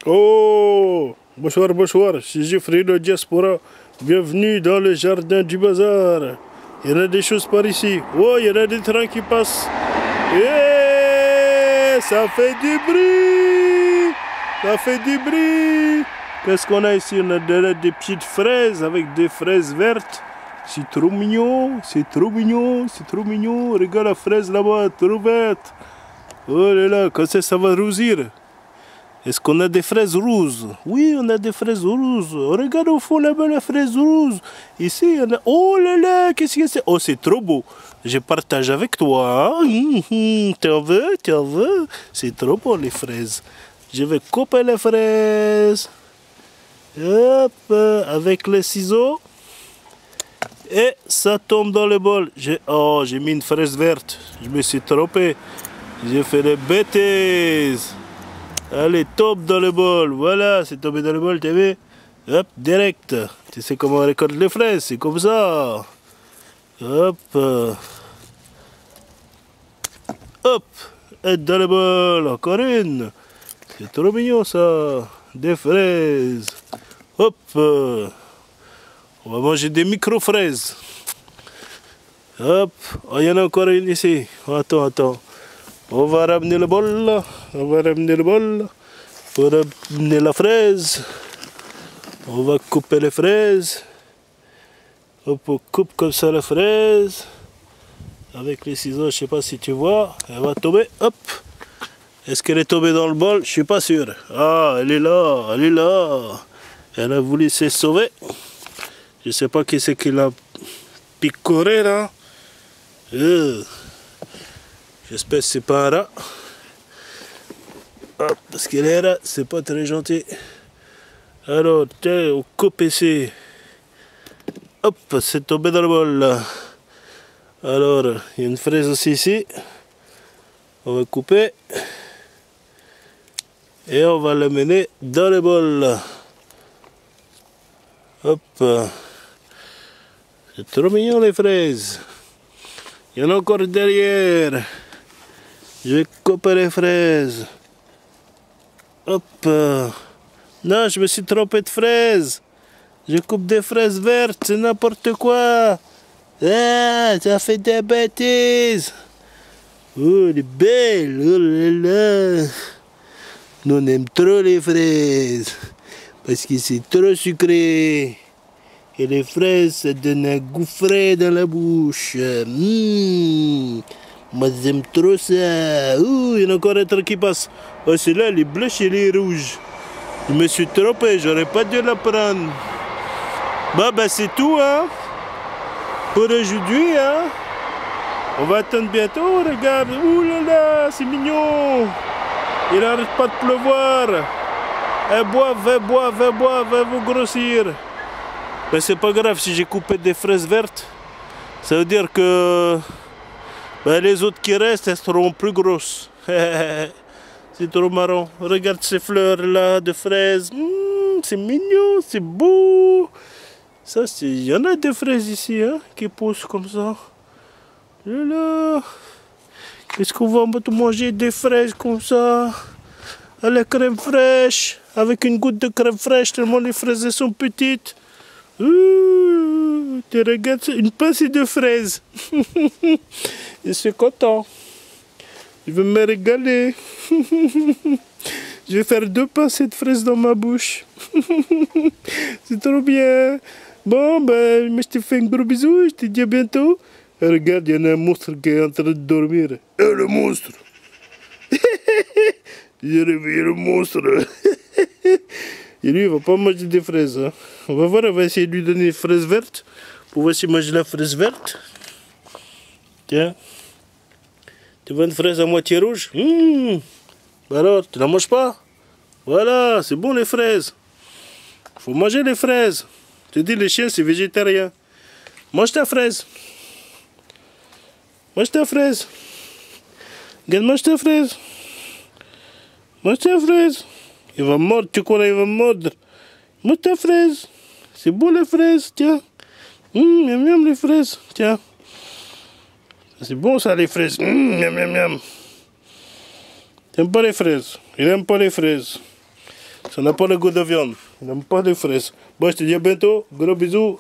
Oh, bonsoir, bonsoir, c'est Geoffrey de Diaspora. Bienvenue dans le jardin du bazar. Il y en a des choses par ici. Oh, il y en a des trains qui passent. Et ça fait du bruit. Ça fait du bruit. Qu'est-ce qu'on a ici? On a des petites fraises avec des fraises vertes. C'est trop mignon, c'est trop mignon, c'est trop mignon. Regarde la fraise là-bas, trop verte. Oh là là, quand ça va rougir. Est-ce qu'on a des fraises rouges? Oui, on a des fraises rouges. Regarde au fond là-bas la fraise rouge. Ici, on a... Oh là là, qu'est-ce que c'est? Oh, c'est trop beau. Je partage avec toi. T'en veux? T'en veux? C'est trop beau les fraises. Je vais couper les fraises. Hop, avec les ciseaux. Et ça tombe dans le bol. Oh, j'ai mis une fraise verte. Je me suis trompé. J'ai fait des bêtises. Allez, tombe dans le bol. Voilà, c'est tombé dans le bol, t'as vu? Hop, direct. Tu sais comment on récolte les fraises, c'est comme ça. Hop. Hop. Et dans le bol, encore une. C'est trop mignon ça. Des fraises. Hop. On va manger des micro-fraises. Hop. Oh, il y en a encore une ici. Attends, attends. On va ramener le bol là. On va ramener le bol pour ramener la fraise. On va couper les fraises. Hop, on coupe comme ça la fraise. Avec les ciseaux, je sais pas si tu vois. Elle va tomber. Hop. Est-ce qu'elle est tombée dans le bol? Je suis pas sûr. Ah, elle est là. Elle est là. Elle a voulu se sauver. Je sais pas qui c'est qui l'a picoré là. J'espère que c'est pas un rat. Hop, parce que les rats, c'est pas très gentil. Alors, tiens, on coupe ici. Hop, c'est tombé dans le bol là. Alors, il y a une fraise aussi ici. On va couper. Et on va l'amener dans le bol. Hop. C'est trop mignon les fraises. Il y en a encore derrière. Je vais couper les fraises. Hop. Non, je me suis trompé de fraises. Je coupe des fraises vertes, c'est n'importe quoi. Ah, ça fait des bêtises. Oh, elle est belle. Oh là là. Nous, on aime trop les fraises. Parce que c'est trop sucré. Et les fraises, ça donne un goût frais dans la bouche. Moi, j'aime trop ça. Ouh, il y en a encore un truc qui passe. Oh, celui-là, il est bleu chez les rouges. Je me suis trompé, j'aurais pas dû la prendre. Bah, c'est tout, hein. Pour aujourd'hui, hein. On va attendre bientôt, regarde. Ouh là là, c'est mignon. Il n'arrête pas de pleuvoir. Et boivent, va vous grossir. Mais c'est pas grave si j'ai coupé des fraises vertes. Ça veut dire que les autres qui restent, elles seront plus grosses. C'est trop marrant. Regarde ces fleurs là de fraises. C'est mignon, c'est beau. Ça, il y en a des fraises ici hein, qui poussent comme ça. Là. Est-ce qu'on va manger des fraises comme ça? À la crème fraîche. Avec une goutte de crème fraîche tellement les fraises elles sont petites. Tu regardes une pincée de fraises. Je suis content. Je vais me régaler. Je vais faire 2 pincées de fraises dans ma bouche. C'est trop bien. Bon, je te fais un gros bisou. Je te dis à bientôt. Regarde, il y en a un monstre qui est en train de dormir. Le monstre. J'ai réveillé le monstre. Et lui, il va pas manger des fraises. Hein. On va voir, on va essayer de lui donner des fraises vertes. Pour voir s'il mange la fraise verte. Tiens. Tu veux une fraise à moitié rouge? Alors, tu la manges pas? Voilà, c'est bon les fraises. Faut manger les fraises. Tu dis les chiens, c'est végétarien. Mange ta fraise. Mange ta fraise. Regarde, mange ta fraise. Mange ta fraise. Il va mordre, tu connais, il va mordre. Mange ta fraise. C'est bon les fraises, tiens. Miam miam les fraises, tiens. C'est bon ça les fraises. Miam miam miam. T'aimes pas les fraises? Il n'aime pas les fraises. Ça n'a pas le goût de viande. Il n'aime pas de fraises. Bon, je te dis à bientôt. Gros bisous.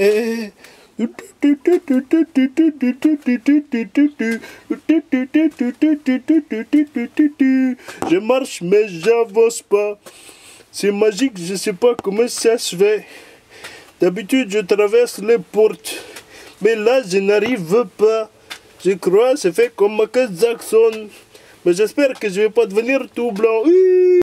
Je marche mais j'avance pas. C'est magique, je sais pas comment ça se fait. D'habitude, je traverse les portes. Mais là, je n'arrive pas. Je crois que c'est fait comme Michael Jackson. Mais j'espère que je vais pas devenir tout blanc.